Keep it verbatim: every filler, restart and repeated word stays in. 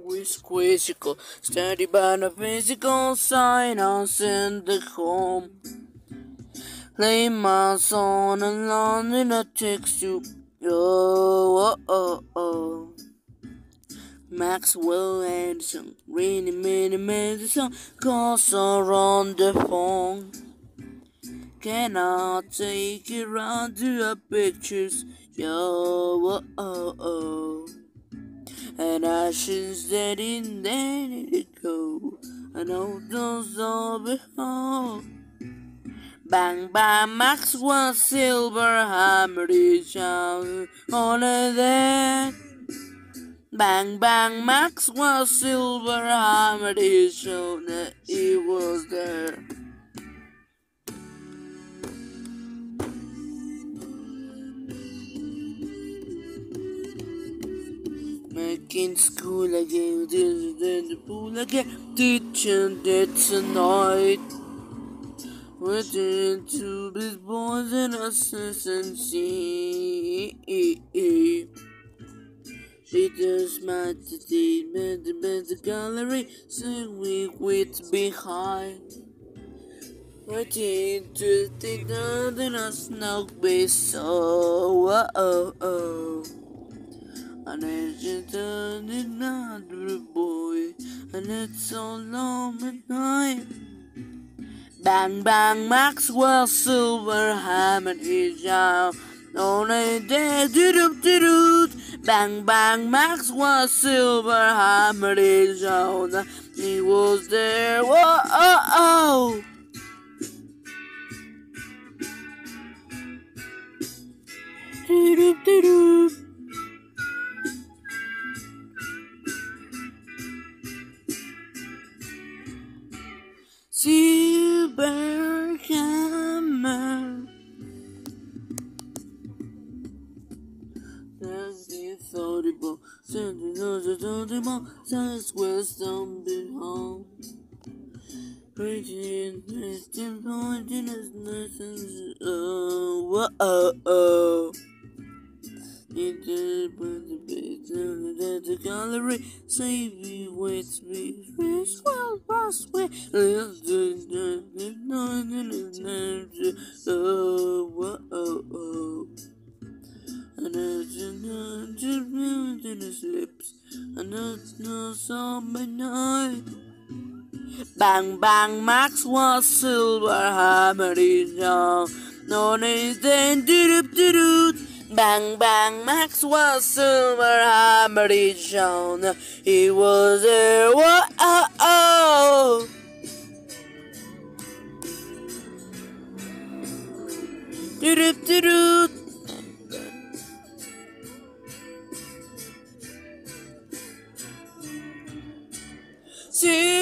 always quizzical, steady by the physical science in the home. Play my song along in a text you. Oh, oh, oh, oh. Maxwell and some really many medicine calls are on the phone. Can I take you round to your pictures? Yo, oh, oh, oh. And I should steady let it go. I know those are behold. Bang bang, Maxwell silver hammer is out on that. Bang bang, Maxwell silver hammer is shown that he was there. Back in school again, this is in the pool again. Teaching that tonight. Went into these boys and assistants. She does my statement, the gallery, so we quit behind. Right into the down and a snow be so. Oh, oh, oh. And then she turned another boy, and it's so long at night. Bang bang, Maxwell silver hammer is out on a day. Doo doo doo doo. Bang bang, Maxwell silver hammer is out. He was there. Whoa oh oh. Doo doo doo doo. Silver hammer. That's the audible. Sending us a audible. Says wisdom behold. Preaching, preaching, pointing as nothing. Oh, oh, oh. It is but the base of the gallery. Save you, wait, me. Fish well, pass way. Let's do the noise in his name. Oh, oh, oh. And there's a nudge in his lips. And that's no summer night. Bang, bang, Maxwell silver hammer is on. No, they then do do do do. Bang bang, Maxwell silver hammer is shown. He was there. Whoa oh oh. Do do do do. See.